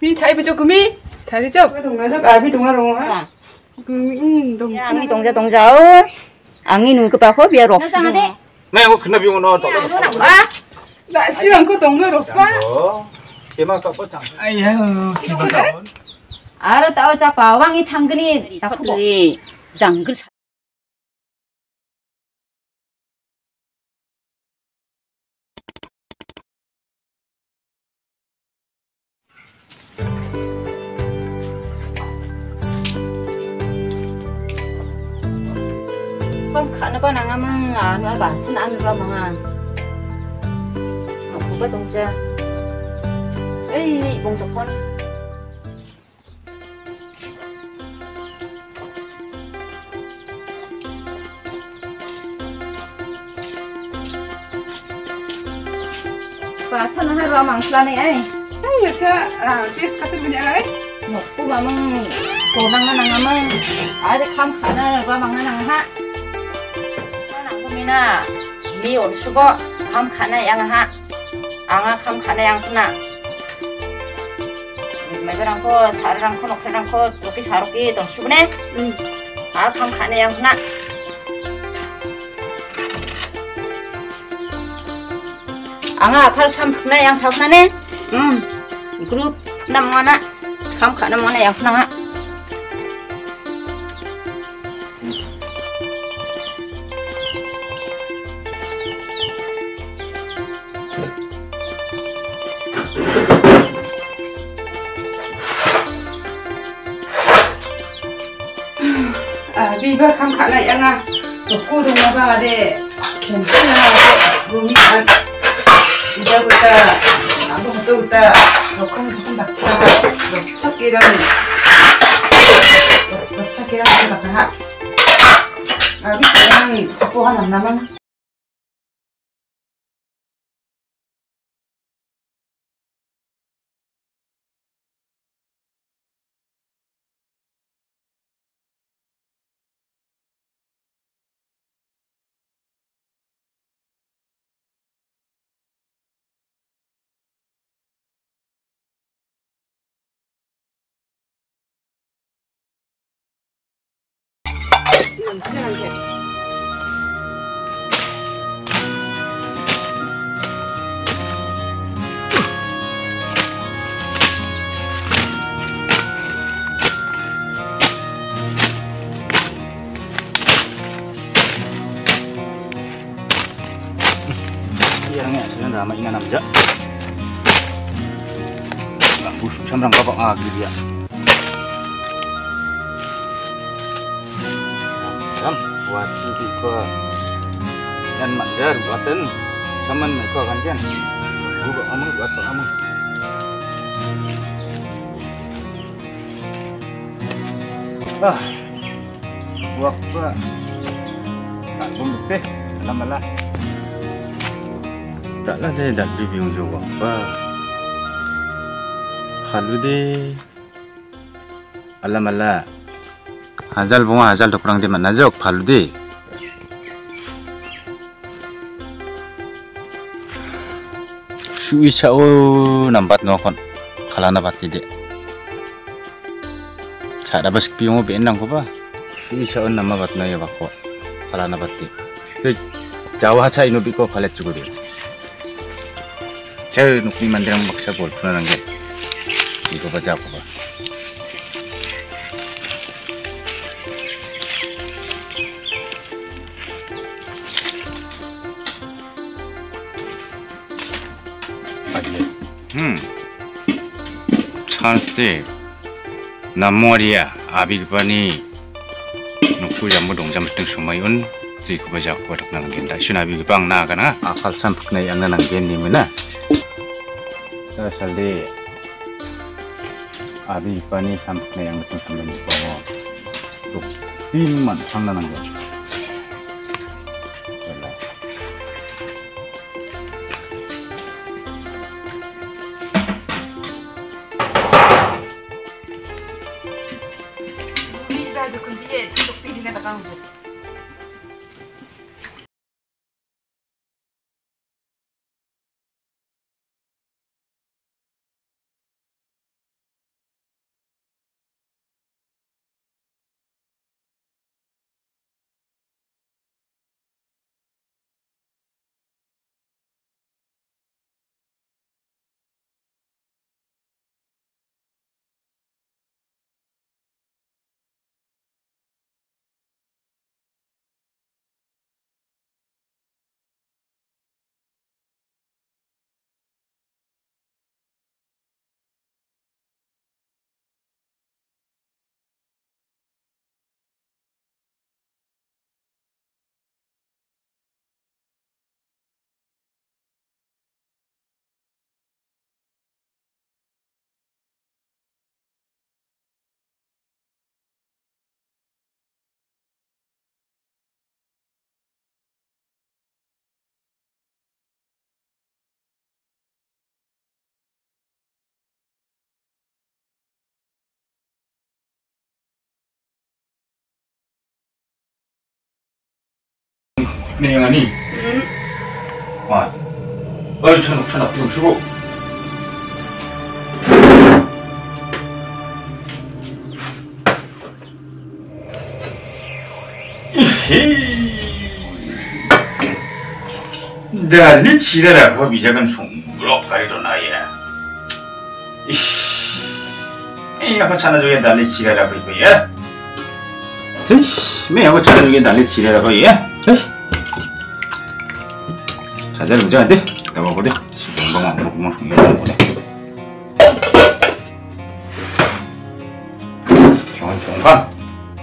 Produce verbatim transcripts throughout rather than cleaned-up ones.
Mi chạy về cho cứ mi. Thấy đi chốc. Cái thùng này chắc ai biết thùng nào đâu hả? Cứ mi thùng. Ang 동자 동자. Angin nu kepa biar rok. Nasa ngade. Nah, aku kena bingung no. Ano nak ba? Đã siang có thùng nào đâu ba. Kema kau kau cang. Ayah. Ara tahu capa wangi changgeni takutri janggir. Không khả nó có năng amang anu apa? Cina anu apa mangan? Aku ba dongja. Eh, bong jokon. Pasan na haro mangsla ni ay. Ay, acha, ah, bis kasih punya ay. Aku mamang konang na nangamang. Ada kam khana ba mangna nang ha. Mina mi on sugo kam khana yang ha. Anga kam khana yang kena. Megarang ko sarang ko nokherang ko toki saroki dong subne. Ah kam khana yang kena. Anga akhar sam khna yang thakna ne. Hmm. Group nam mana kam khana mana yang kena. À, đi vào khám khá lại ăn à. Rồi cô đồng vào để kiểm tra là gồm như ăn. Đi vào người ta, ám đồng tư ta, rồi không không đặt ra, rồi chắc kia ra mình. Rồi chắc kia ra không đặt ra. À, biết cái này, sao cô ăn làm năm ăn? Yang ni ramai ingat namja. Busuk samrang bapak agri dia. Ram, buat sini ko. Dan mandar buatan, saman mereka kan kan. Buat kamu, buat kamu. Ah, buat buat. Tak boleh, lama-lama. Tak lah dia dah bimbing juga apa. Kalau deh, alam ala. Hazal bunga hazal tu kurang dia mana jok. Kalau deh, sui cau nampak no kon. Kalau nampak tidak, cara basik piung benang ko ba. Sui cau nama bat no ya bakwa. Kalau nampak tidak, Jawa cai no biko kalet juga dia. Saya nukli mandirang maksa bol pernah nangge. Iko baca apa? Hmm. Chance deh. Namoria abis bani nukul jamu dong jam teng sumayun. Iko baca apa tak nangge. Dah sudah abis bang na kan? Akal sampai na yang nangge ni mana? Saldi abi pani sampai yang betul sampai di bawah tuh timan sana nangga Bisa dukung dia, untuk pilih nak kamu. 네 영아니. 응. 와. 어이 천옥 천옥 좀 쉬고. 난리 지랄하고 미작은 송부럽 가리도나야. 이 아까 찾아주게 난리 지랄하고 이거야. 에이씨, 매 아까 찾아주게 난리 지랄하고 이야. 에이, 자자를 무자한데, 내가 보래. 지금 안 먹으면 흥미로운 거네. 경원 경관.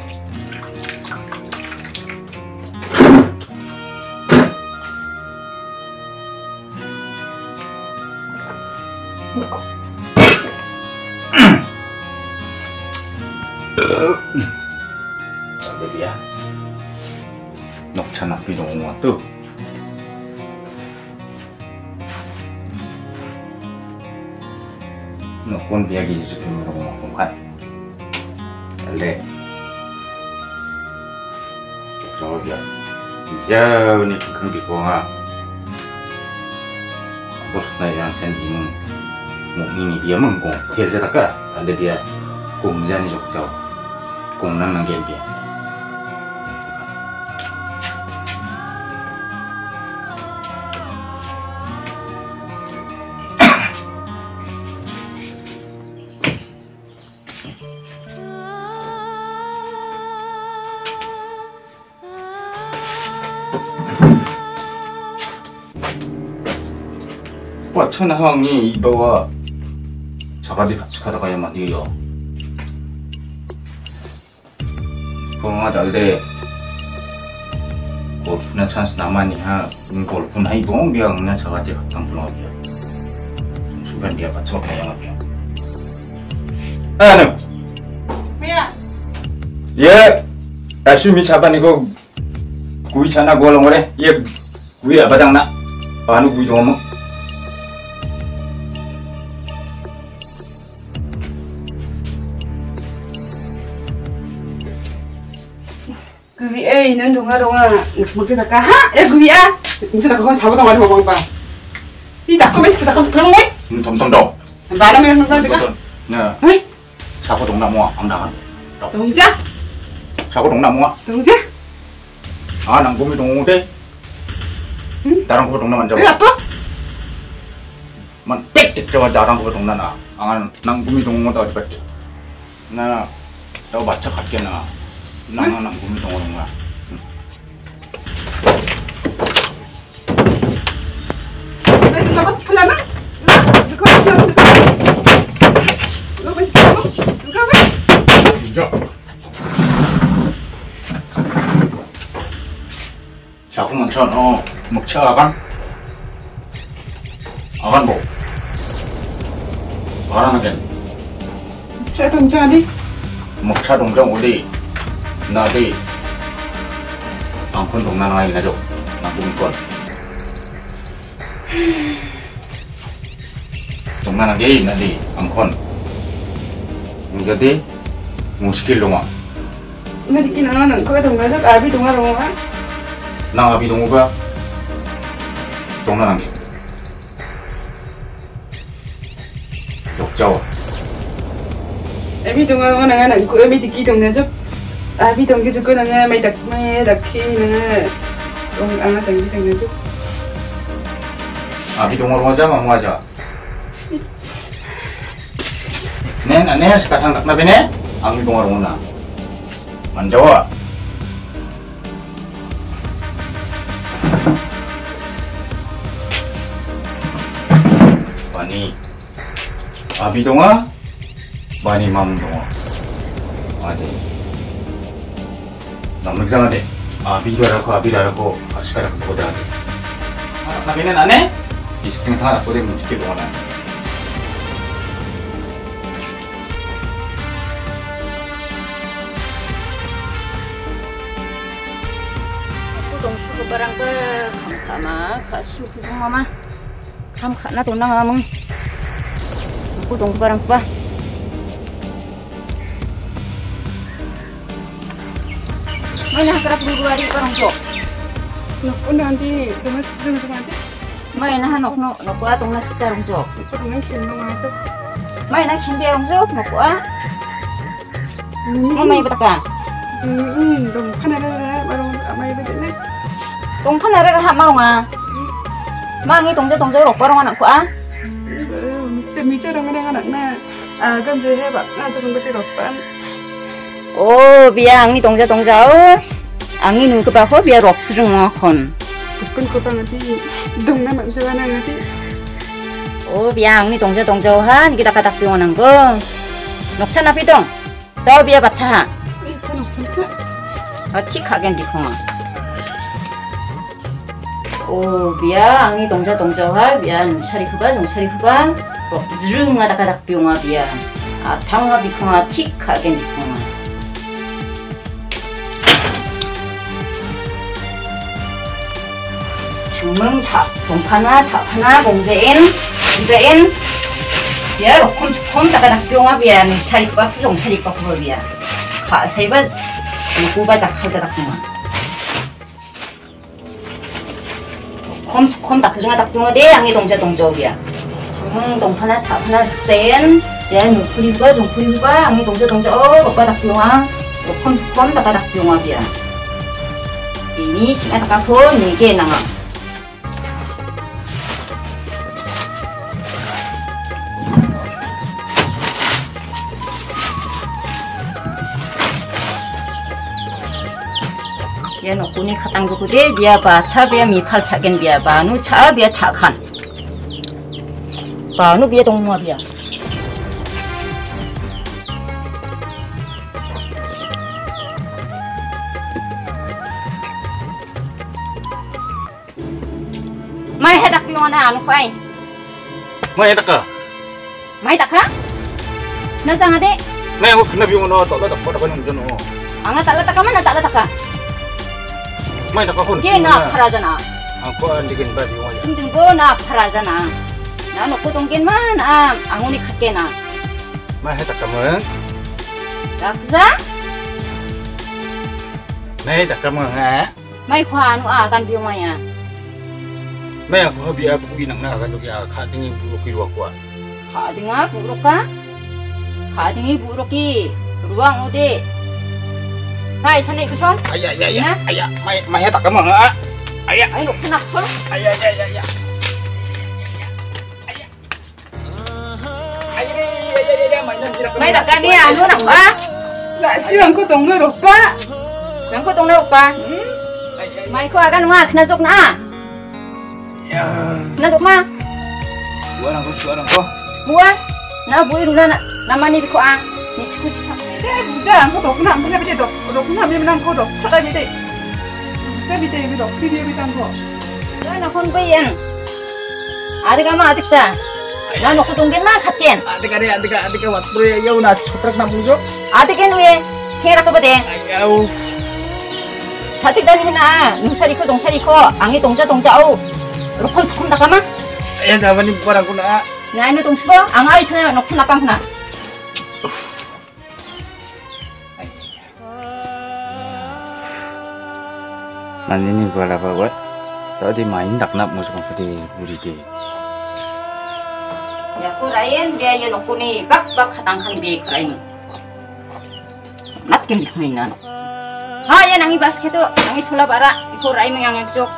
Dia nok chanak bidong mo to nok pun biagi ju mo mo ko kan ale so dia ya ni kan bi ko nga bos na yang ten imong mo ini dia mong ko tel ja ka ale dia kum jani jok to kum nang nang gen dia 와, 천하왕이 이거와 자가디 같이 가다가야만 이요. 그거 달래 골프나 찬스 나만이 하 골프나 이봉 비야 그냥 자가디 같은 불어비야. 순간 비야 같이 먹다 양아비야. 아는 뭐야? 예, 아쉬움이 잡아니고 구이 차나 구얼렁 거래. 예, 구이 아바장나. 아는 구이 동어먹. 그 위에 있는 동화동화 무슨 할까? 하? 야, 그 위에 무슨 할까? 거기 잡아다 가지고 먹어봐. 이 작품에 시켜 잠깐 그런 거야? 음, 덤덤덤. 말하면 한다 내가. 네. 응? 자고 동나무와 안 나간. 동자? 자고 동나무와. 동자? 아, 난 곰이 동호대. 응? 다른 거 동나 만져. 왜 아빠? 만 땡땡 저와 다른 거 동나나. 아, 난 곰이 동호다 어디 갔대? 나, 너 맞춰 갈게 나. 나는 난 곰이 동호인가. 왜 누가 봐서 팔라나? 누가 봐서 팔라나? 누가 봐서 팔라나? 누가 봐? 그죠? 자꾸 먼저 너 먹쳐 아간? 아간 뭐? 말하는 게 제 동자 아니? 먹차 동정 어디? 나 어디? 앙콘 동난 아이 나죠? 나 곰건 동난 게 있는데 앙콘 이거디 무스킬 동아 이거 듣기 나는 거기 동자죠? 아비 동화 동화? 나 아비 동호가 동난 게 독자와 아비 동화 동화 나는 그 아비 듣기 동자죠? 아비 동기 죽고 나는 mấy đặc mấy đặc khi nè ông ăn từng từng từng chút 아비 동호로 하자 뭐 하자 nen aneh sekarang tak nabi ne ang 동호로 오나 만져와 많이 아비 동화 많이 맘 동화 어디 너무 이상하대. 아비라고 아비라고 아시카라고 보다하대. 아, 나비는 안 해? 이스팅 하나 보내 문지게 동안아. aku dong suku barang ke kam kama ka suku mama kam kana to nang amang aku dong barang pa mana kerap dulu hari barang jo nó cũng đang đi đừng có dừng dừng đi Mày nó nó nó nó quá tung nó sita rong jok. nó cũng đang kiếm nó mà thôi Mày nó kim bia rong jok nó quá. Nó mày bắt cả. ừ ừ đồng khăn này này mà đồng à mày bây giờ này Tung thân này ra hàm mà à. Mà nghe tung cho tung cho nó quá rong nó quá. thì mình chơi đồng cái này nè à gần giờ hay bạn à tôi không có thể đọc bạn Ô bia ăn đi tung cho tung cho. Ăn đi nuôi cái bao phốt bia rọc sừng mà con. con cô ta nanti đồng này bạn chơi này nanti Ô bia ăn đi tung cho tung cho ha. Kita kata pion ang ko. Noksan na pitong. Tao bia bacha. đi chơi nó chơi chơi 아, 틱하게 비콩아. 오, 비야, 앙이 동자 동자화, 비야, 눈살이 후바, 종살이 후바, 뭐, ዝ릉하다 가닥 비용아, 비야. 아, 당화 비콩아, 틱하게 비콩아. 증명 차, 동파나, 차파나, 공제인, 공제인, 비야, 로콤, 조콤, 다가닥 비용아, 비야, 눈살이 후바, 종살이 후바, 후바, 비야. 가세이바, 구바작 할자닥구만 콤 닥스중아 닥중어대 양이 동자 동저기야 지금 동파나 차파나 슥센 야 누프리부가 종프리부가 양이 동자 동저 오빠 닥중아 콤 닥가 닥중어기야 이니 시가 닥가포 네개 나가 ya no kuni khatang gu de bia ba cha bia mi phal cha gen bia ba nu cha bia cha khan ba nu bia dong mo bia mai hedak pi ona anu phai mai tak ka mai tak ha na sang ade mai aku kena biung no tak tak tak kan jono anga tak tak mana tak tak mai tak kon ke na pharajana aku andikin ba biung aja tingting go na pharajana na no ko tongken man a anguni khakke na mai tak kamu rakza mai tak kamu ha mai khwa anu a kan biung maya mai aku bia aku binang na kan jogi kha tingi bu ki ru aku kha dinga buruka kha dingi buruki ruang ode hai chane ku son ayah ayah ayah ayah mai mai tak kamu ha ayah ai lok nak son ayah ayah ayah ayah mai tak kan dia anu nak ba lại siang cô tổng người đọc ba nang ko tong na pa mai ko akan ma kena jok na na jok ma buat aku buat aku buat na bui runa na nama ni ko a ni chiku bisa thế buja cô đọc nam bây giờ đọc đọc nam bây giờ cô đọc chắc là như thế buja bây giờ bây đọc video bây giờ cô ya na kon bayan adiga ma adikta na no ko tonggen na khatken adik adik adik adik waktu ya udah sutrak namujo adigen we kera ko bade ayau 사tik dan hina nusari ko dongsari ko angi dongja dongja au rokon chukum nakama ayah zaman ini barang aku nak na ino dongsubo angai chana nokchu napang na 난 ini gua lapa buat tadi main tak nak musuh pada buri dia ya ko rayen biaya nokuni bak bak khatangkan bi kraim natkin bikhoina ha ya nangi basketo nangi chola bara ko raim yang ekjok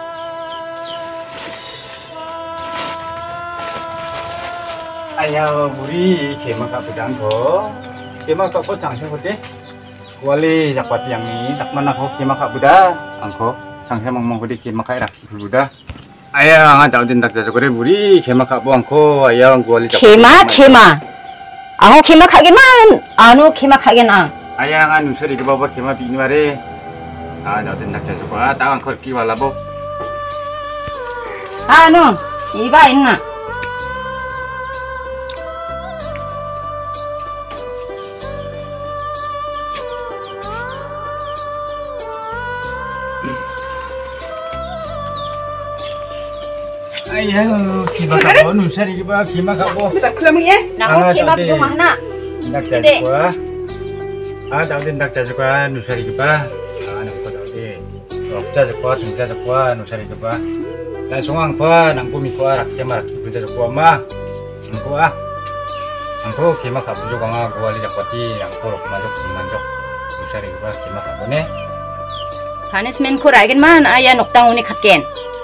ayah buri kemak apa jangko kemak apa cangkir putih wali japat yang ini tak mana kau kemak apa buda angko cangkir mong putih kemak rak buda ayah nggak tahu tindak jatuh kore buri kemak apa angko ayah angko wali kema kema aku kema kagen man anu kema kagen ang ayah nggak nusri ke bawah kemak bini mare ah tahu tindak jatuh kore tahu angko kiwala bo anu iba inna ayah kemak apa nusri ke bawah kemak apa bây giờ cứ làm gì naku kema biung mahna tindak jatuh kore ah tahu tindak jatuh kore nusri ke bawah ah nak tahu deh 럭자 적과 등자 적과 노사리 적과 난 송왕과 낭보미과 락제마 락기 불자 적과 마 angkuah angku kima kabu jo kanga gua li dakwati angku rok manjok manjok usari gua kima kabu ne punishment ko ragen man aya nokdang uni khakken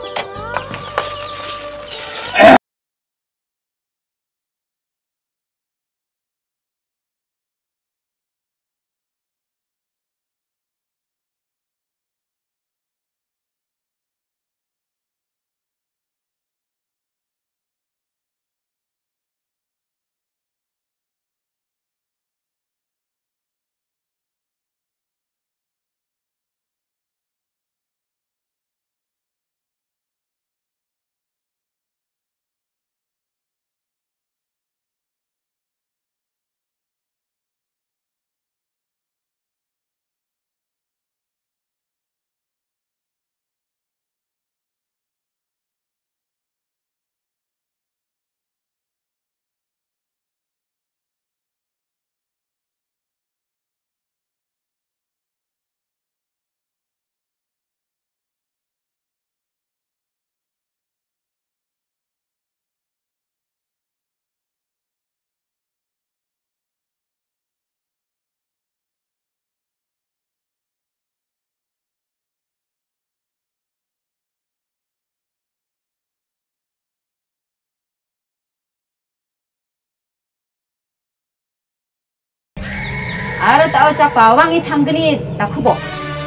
Ara tao cak bawang i changgeni tak hubo.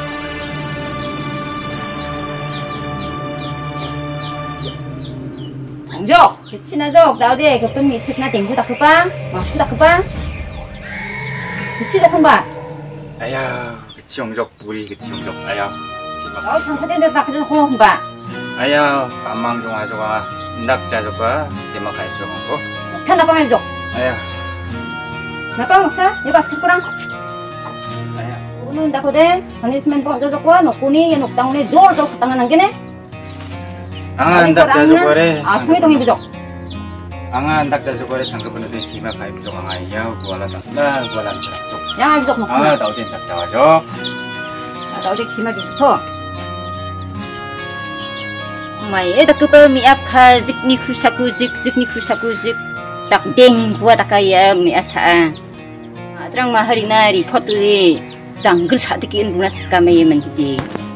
Angjok, kecina jok, tao deh kepeng ngicip na tinggu tak kepang, masuk tak kepang. Kecil tak kembang. ayah kecil ongjok puri kecil ongjok ayah Tao chansaden deh tak kecil kembang. ayah kamang jong ajo kanga ndak jajo kwa kima kai jong ko Tan apa ngajok? ayah Napa maksa? Ya pas kurang. ayah Unun tak kode, punishment ko jok ko nokuni ya nokdang uni jor jok tangan nangkene. anga ndak jajo kore Asmi tong ibujok. anga ndak jajo kore sangka bener de kima kai jong anga ayah gua la tak la gua la tak jok Yang ibujok nokuna. anga tau den tak jajo Tao deh kima bijuto. Mai eda kepa mi apa zik ni kusaku zik zik ni kusaku zik tak deng gua tak kaya mi asa. Adrang mahari na report li janggel sadekin bunas kami menjadi.